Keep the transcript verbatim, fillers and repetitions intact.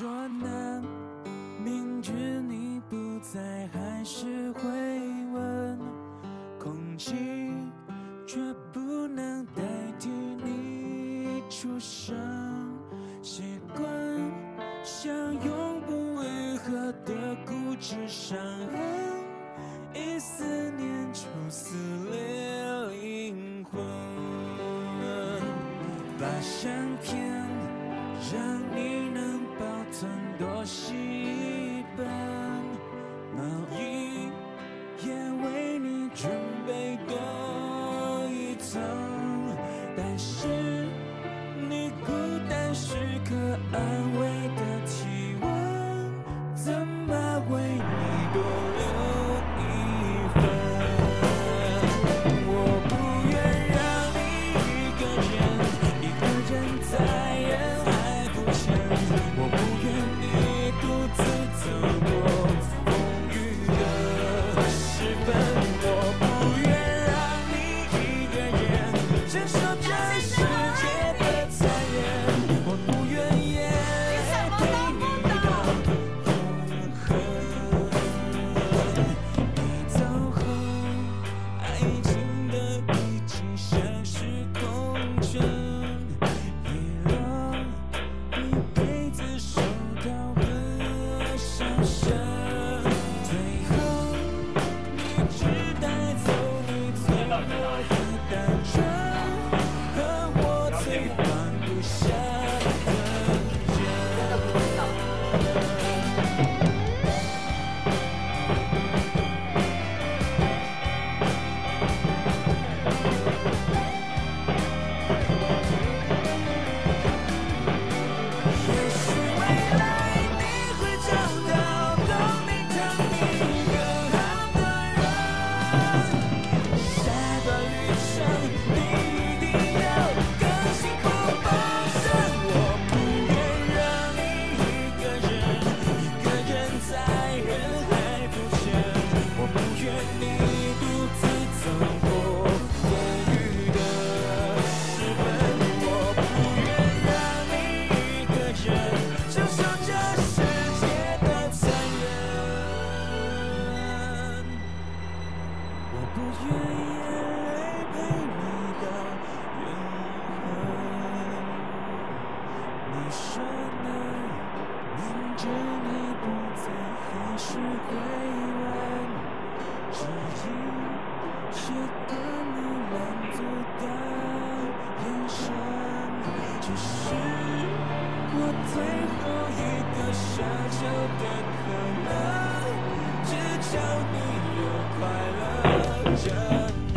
说呢？明知你不在，还是会问。空气却不能代替你出声。习惯像永不愈合的固执伤痕，一思念就撕裂灵魂。把相片让你能保存多细一本，毛衣也为你准备多一层，但是你孤单时刻安慰的体温，怎么为你多留一份？我不愿让你一个人，一个人在人海浮沉，我不愿你独自走过风雨的时分，我不愿让你一个人承受这世界的残忍，我不愿也陪你到永恒。你走后，爱情的已经像是空城，遗落一辈子收到和伤神，最后你只带走你最后的单纯，和我最放不下的人。也许未来你会找到懂你疼你更好的人，下段旅程你一定要更辛苦丰盛。我不愿让你一个人，一个人在人海浮沉，我不愿你独自走过风雨的时分，我不愿让你一个人承受这世界的残忍，我不愿眼泪陪你到永恒。你说呢？明知你不在，还是会问，只因是个你满足的眼神，只是我最后一个奢求的可能，只求你有快乐人。